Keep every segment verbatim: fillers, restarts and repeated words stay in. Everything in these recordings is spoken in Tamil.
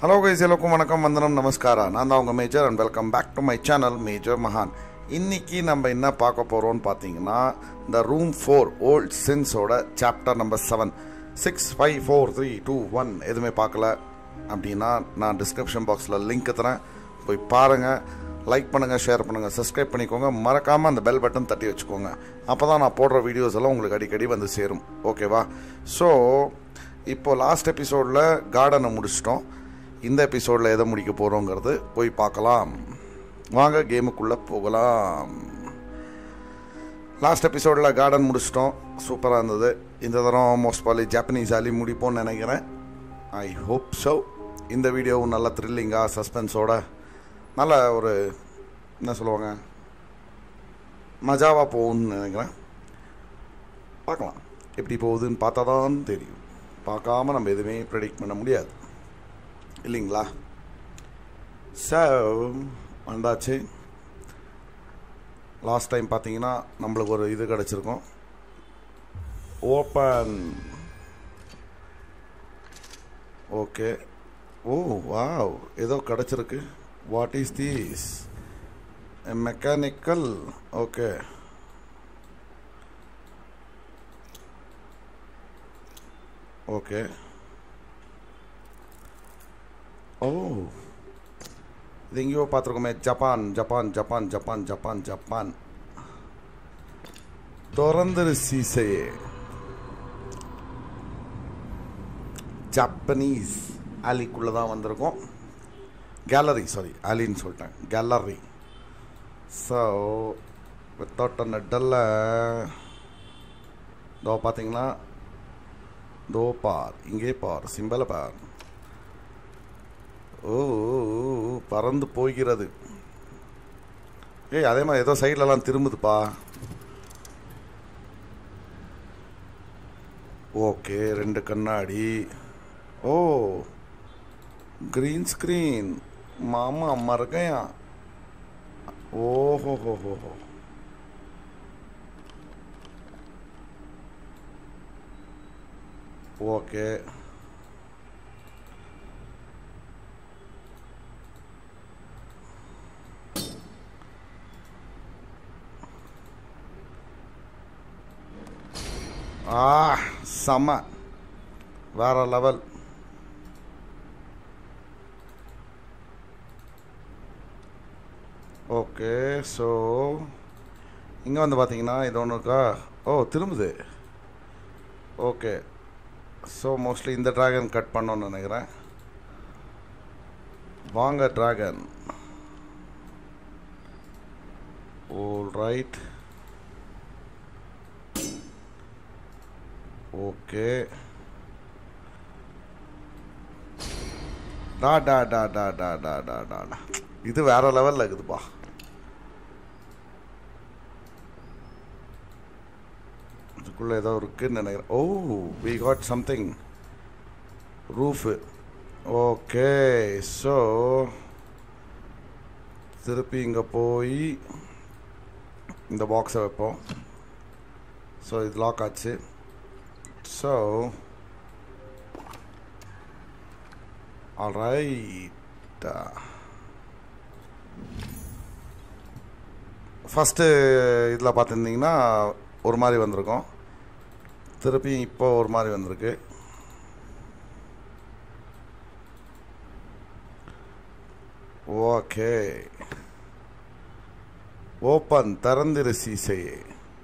Hello guys, எல்லாருக்கும் வணக்கம், வந்தனம், நமஸ்காரா. நான் தான் உங்கள் major and welcome back to my channel major மகான். இன்றைக்கி நம்ம என்ன பார்க்க போகிறோம்னு பார்த்தீங்கன்னா, இந்த ரூம் ஃபோர் ஓல்ட் சின்ஸோட chapter number seven six five four three two one எதுவுமே பார்க்கல அப்படின்னா நான் டிஸ்கிரிப்ஷன் பாக்ஸில் லிங்க் தரேன், போய் பாருங்கள். லைக் பண்ணுங்கள், ஷேர் பண்ணுங்கள், சப்ஸ்கிரைப் பண்ணிக்கோங்க. மறக்காமல் அந்த பெல் பட்டன் தட்டி வச்சுக்கோங்க. அப்போ தான் நான் போடுற வீடியோஸ் எல்லாம் உங்களுக்கு அடிக்கடி வந்து சேரும். ஓகேவா? ஸோ இப்போது லாஸ்ட் எபிசோடில் கார்டனை முடிச்சிட்டோம். இந்த எபிசோடில் எதை முடிக்க போகிறோங்கிறது போய் பார்க்கலாம். வாங்க கேமுக்குள்ளே போகலாம். லாஸ்ட் எபிசோடில் கார்டன் முடிச்சிட்டோம், சூப்பராக இருந்தது. இந்த தரம் மோஸ்ட் பாலி ஜாப்பனீஸ் ஆலி முடிப்போம்னு நினைக்கிறேன். I hope so. இந்த வீடியோவும் நல்ல த்ரில்லிங்காக சஸ்பென்ஸோட நல்ல ஒரு என்ன சொல்லுவாங்க மஜாவாக போகும்னு நினைக்கிறேன். பார்க்கலாம் எப்படி போகுதுன்னு பார்த்தா தான் தெரியும். பார்க்காம நம்ம எதுவுமே ப்ரெடிக்ட் பண்ண முடியாது இல்லைங்களா? ஸோ வந்தாச்சு. லாஸ்ட் டைம் பார்த்தீங்கன்னா நம்மளுக்கு ஒரு இது கிடச்சிருக்கோம். ஓப்பன். ஓகே. ஓ வாவ், ஏதோ கிடச்சிருக்கு. What is this? Mechanical. Okay. Okay. Oh, இது எங்கேயோ பார்த்துருக்கோமே. Japan Japan Japan Japan Japan Japan திறந்துரு சீசையே. ஜப்பனீஸ் ஆலிக்குள்ளே தான் வந்திருக்கோம். கேலரி, சாரி ஆலின்னு சொல்லிட்டேன், கேலரி. ஸோ வித்தவுட் அ நெட்டல்ல தோ பார்த்தீங்கன்னா தோ பார், இங்கே பார், சிம்பலை பார். ஓ பறந்து போகிறது. ஏய் அதே மாதிரி ஏதோ சைட்லலாம் திரும்புதுப்பா. ஓகே, ரெண்டு கண்ணாடி. Oh green screen. மாமா மறக்கையா. ஓஹோ ஹோ ஹோ ஹோ. ஓகே. ஆ செம்ம, வேற லெவல். ஓகே. ஸோ இங்கே வந்து பார்த்தீங்கன்னா இது ஒன்று இருக்கா. ஓ திரும்புது. ஓகே. ஸோ மோஸ்ட்லி இந்த ட்ராகன் கட் பண்ணோன்னு நினைக்கிறேன். வாங்க ட்ராகன். All right. ஓகே. டா டா டா டா டா டா டா டா இது வேற லெவலில் இருக்குதுப்பா. இதுக்குள்ளே ஏதோ இருக்குன்னு நினைக்கிறேன். Oh we got something. Roof. Okay. So திருப்பி இங்கே போய் இந்த பாக்ஸை வைப்போம். ஸோ இது லாக் ஆச்சு. So, all right. ஃபஸ்ட்டு இதில் பார்த்துருந்தீங்கன்னா ஒரு மாதிரி வந்திருக்கும், திருப்பி இப்போ ஒரு மாதிரி வந்திருக்கு. ஓகே. ஓப்பன், திறந்திரு சீசையே.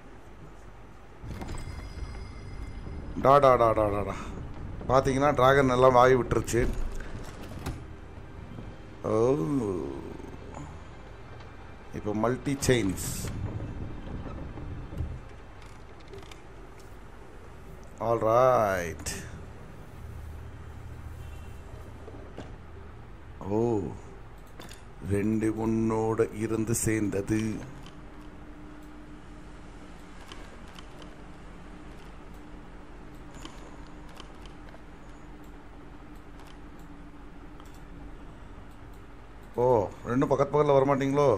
டாடா டாடா டாடா பார்த்தீங்கன்னா ட்ராகன் எல்லாம் வாய் விட்டுருச்சு. ஓ இப்போ multi chains. All right. Oh ரெண்டு உன்னோட இருந்து சேர்ந்தது. ஓ ரெண்டும் பக்கத்து பக்கத்தில் வரமாட்டிங்களோ?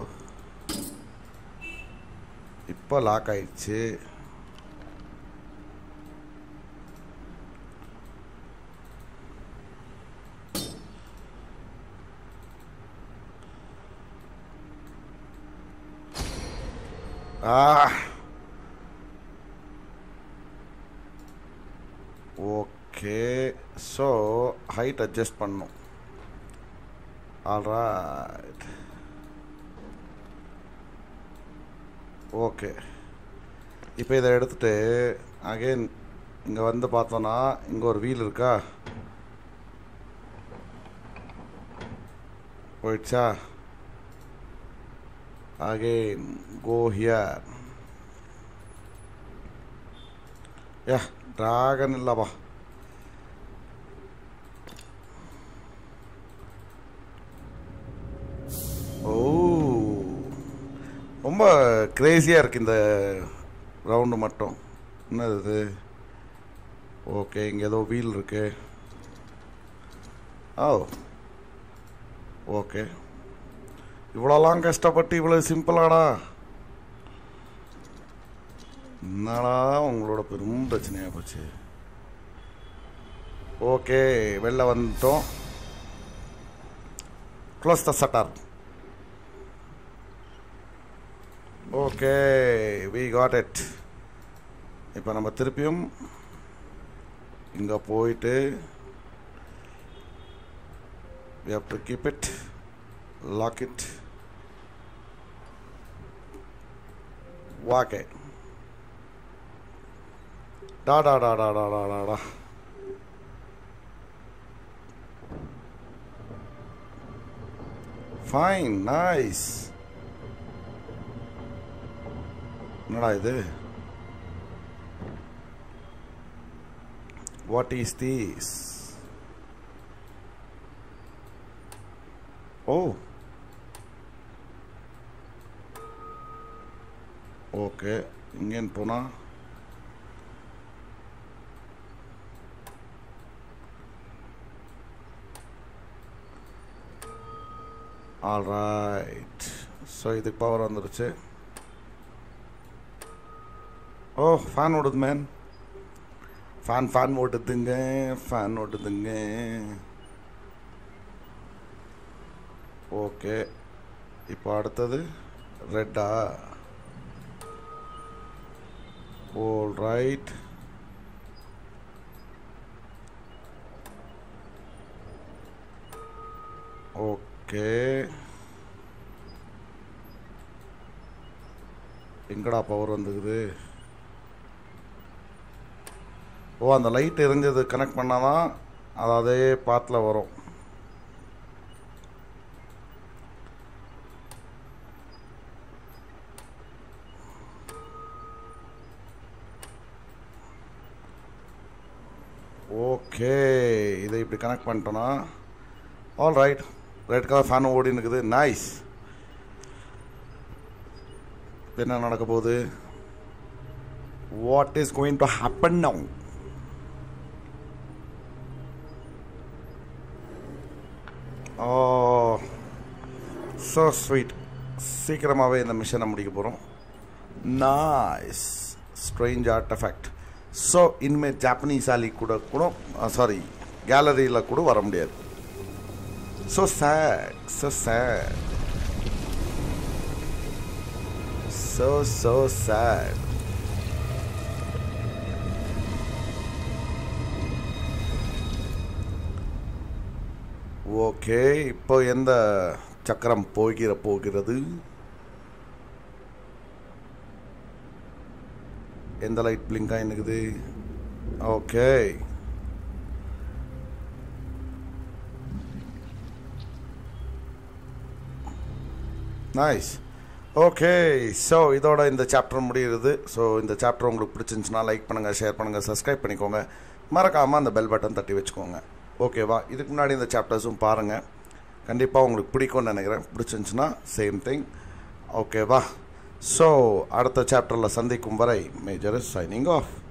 இப்போ லாக் ஆயிடுச்சு. Ah okay. So height adjust பண்ணும். ஆல்ரைட். ஓகே. இப்போ இதை எடுத்துகிட்டு அகெயின் இங்கே வந்து பார்த்தோன்னா இங்கே ஒரு வீல் இருக்கா, போயிடுச்சா? Again go here. Yeah dragon இல்லைப்பா. ஓ ரொம்ப கிரேசியாக இருக்குது இந்த ரவுண்டு மட்டும். என்னது இது? ஓகே, இங்கே ஏதோ வீல் இருக்கு. Oh okay. இவ்வளோலாம் கஷ்டப்பட்டு இவ்வளோ சிம்பிளாடா? என்னடா உங்களோட பெரும் பிரச்சனையாக போச்சு. ஓகே, வெளில வந்துட்டோம். Close the shutter. Okay, we got it. இப்போ நம்ம திருப்பியும் இங்கே போயிட்டு we have to keep it, lock it, walk it. Da da da da da da da da. Fine, nice. என்னடா இது? What is this? Oh. Okay, இங்கேன்னு போனா ஆல்ரைட். ஸோ இதுக்கு பவர் வந்துருச்சு. ஓ ஃபேன் ஓடுது மேன். ஃபேன் ஃபேன் ஓட்டுதுங்க, ஃபேன் ஓட்டுதுங்க. ஓகே, இப்போ அடுத்தது ரெட்டா? All right. ஓகே, எங்கடா பவர் வந்துக்குது? ஓ அந்த லைட் எரிஞ்சது கனெக்ட் பண்ணாதான் அது அதே பாத்தில் வரும். ஓகே, இதை இப்படி கனெக்ட் பண்ணிட்டோன்னா all right. Red colour fan ஓடி இருக்குது. நைஸ். என்ன நடக்க போகுது? What is going to happen now? Oh so sweet. சீக்கிரமாகவே இந்த மிஷனை முடிக்க போகிறோம். நைஸ். Strange artefact. ஸோ இனிமேல் ஜாப்பனீஸ் ஆலி கூட கூட சாரி கேலரியில் கூட வர முடியாது. So sad, so sad, so so sad. Okay, இப்போ எந்த சக்கரம் போகிற போகிறது? எந்த லைட் பிளிங்க் ஆகினுக்குது? Okay, nice. ஓகே, ஸோ இதோட இந்த சாப்டர் முடிகிறது. ஸோ இந்த சாப்டர் உங்களுக்கு பிடிச்சிருந்துச்சுன்னா லைக் பண்ணுங்கள், ஷேர் பண்ணுங்கள், சப்ஸ்கிரைப் பண்ணிக்கோங்க. மறக்காமல் அந்த பெல் பட்டன் தட்டி வச்சுக்கோங்க. ஓகேவா? இதுக்கு முன்னாடி இந்த சாப்டர்ஸும் பாருங்கள், கண்டிப்பாக உங்களுக்கு பிடிக்கும்னு நினைக்கிறேன். பிடிச்சிருந்துச்சுன்னா சேம் திங். ஓகேவா? ஸோ அடுத்த சாப்டரில் சந்திக்கும் வரை மேஜர் இஸ் சைனிங் ஆஃப்.